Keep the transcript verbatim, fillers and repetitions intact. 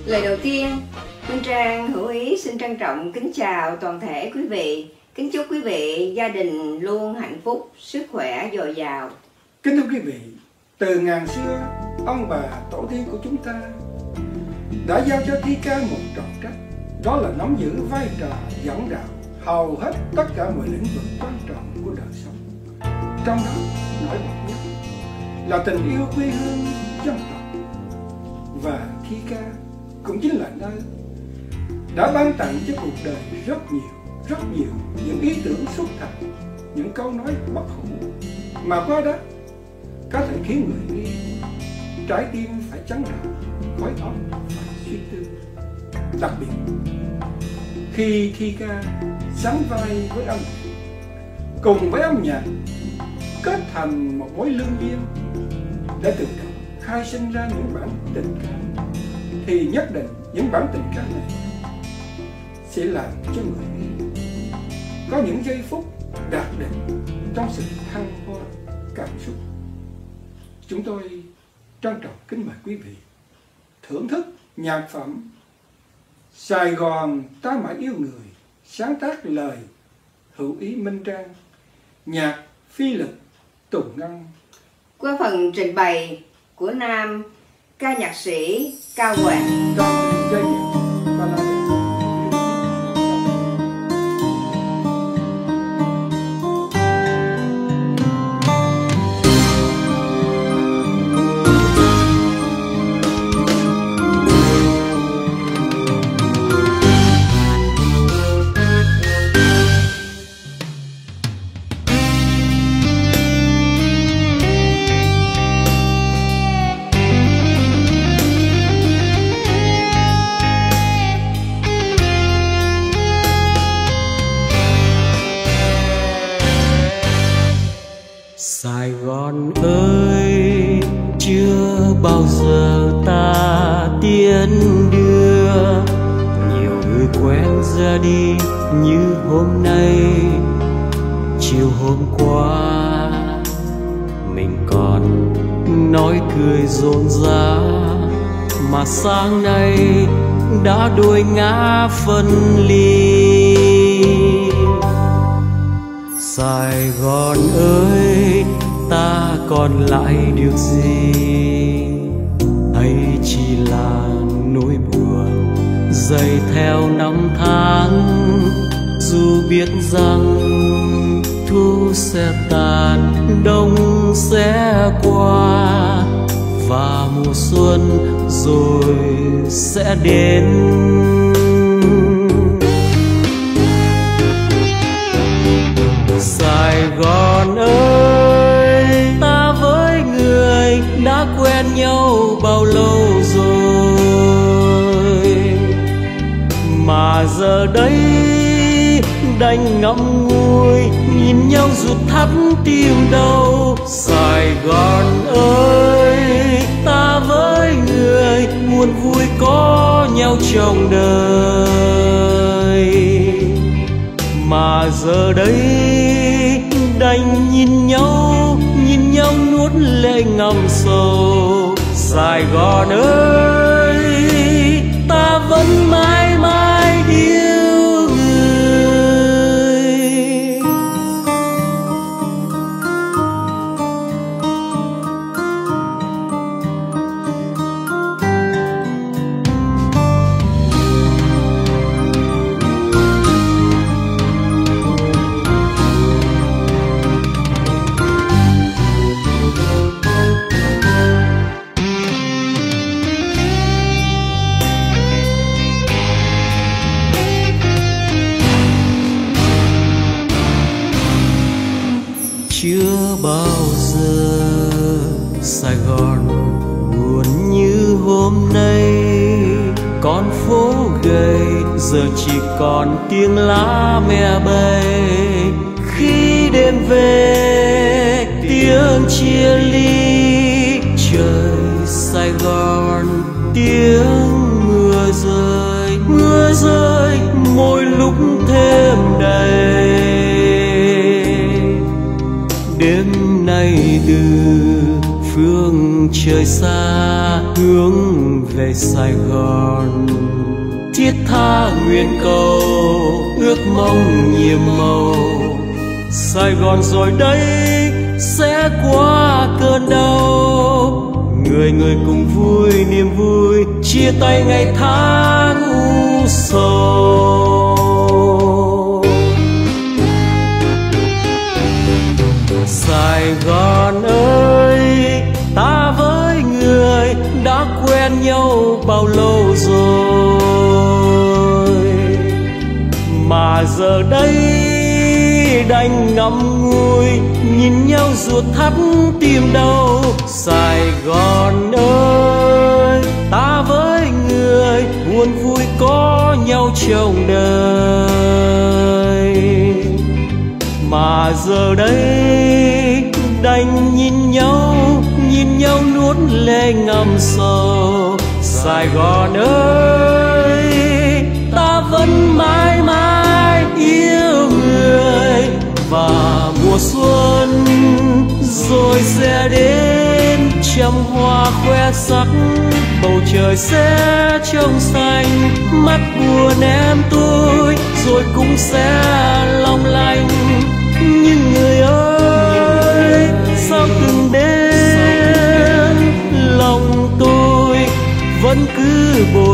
Lời đầu tiên, Minh Trang hữu ý xin trân trọng kính chào toàn thể quý vị. Kính chúc quý vị, gia đình luôn hạnh phúc, sức khỏe dồi dào. Kính thưa quý vị, từ ngàn xưa, ông bà tổ tiên của chúng ta đã giao cho thi ca một trọng trách, đó là nắm giữ vai trò dẫn đạo hầu hết tất cả mọi lĩnh vực quan trọng của đời sống. Trong đó nổi bật nhất là tình yêu quê hương dân tộc, và thi ca cũng chính là nơi đã ban tặng cho cuộc đời rất nhiều, rất nhiều những ý tưởng xuất thành, những câu nói bất hủ mà qua đó có thể khiến người nghe trái tim phải chấn động, khói óc phải suy tư. Đặc biệt khi thi ca sánh vai với âm nhạc, cùng với âm nhạc kết thành một mối lương duyên để từ đó khai sinh ra những bản tình ca, thì nhất định những bản tình ca này sẽ làm cho người nghe có những giây phút đạt đỉnh trong sự thăng hoa cảm xúc. Chúng tôi trân trọng kính mời quý vị thưởng thức nhạc phẩm Sài Gòn Ta Mãi Yêu Người, sáng tác lời hữu ý Minh Trang, nhạc phi lực Tùng Ngân, Qua phần trình bày của nam ca nhạc sĩ Cao Hoàng. trong giai điệu ballad. Sài Gòn ơi, chưa bao giờ ta tiến đưa nhiều người quen ra đi như hôm nay. Chiều hôm qua mình còn nói cười rộn rã, mà sáng nay đã đôi ngã phân ly. Sài Gòn ơi, ta còn lại điều gì, hay chỉ là nỗi buồn dày theo năm tháng. Dù biết rằng thu sẽ tàn, đông sẽ qua, và mùa xuân rồi sẽ đến. Sài Gòn ơi, ta với người đã quen nhau bao lâu rồi, mà giờ đây đành ngậm ngùi nhìn nhau ruột thắt tim đau. Sài Gòn ơi, ta với người buồn vui có nhau trong đời, mà giờ đây đành nhìn nhau, nhìn nhau nuốt lệ ngầm sầu. Sài Gòn ơi, ta vẫn mãi mãi yêu người. Chưa bao giờ Sài Gòn buồn như hôm nay. Con phố gầy giờ chỉ còn tiếng lá me bay. Khi đêm về tiếng chia ly, trời Sài Gòn tiếng mưa rơi, mưa rơi mỗi lúc thêm đầy. Đêm nay từ phương trời xa hướng về Sài Gòn, thiết tha nguyện cầu ước mong nhiệm màu. Sài Gòn rồi đây sẽ qua cơn đau, người người cùng vui niềm vui, chia tay ngày tháng u sầu. Sài Gòn ơi, ta với người đã quen nhau bao lâu rồi, mà giờ đây đành ngậm ngùi nhìn nhau ruột thắt tim đau. Sài Gòn ơi, ta với người buồn vui có nhau trong đời, mà giờ đây đành nhìn nhau nhìn nhau nuốt lệ ngầm sầu. Sài Gòn ơi, ta vẫn mãi mãi yêu người, và mùa xuân rồi sẽ đến trăm hoa khoe sắc, bầu trời sẽ trong xanh, mắt buồn em tôi rồi cũng sẽ long lanh. Nhưng người ơi, sao từng đêm lòng tôi vẫn cứ bồi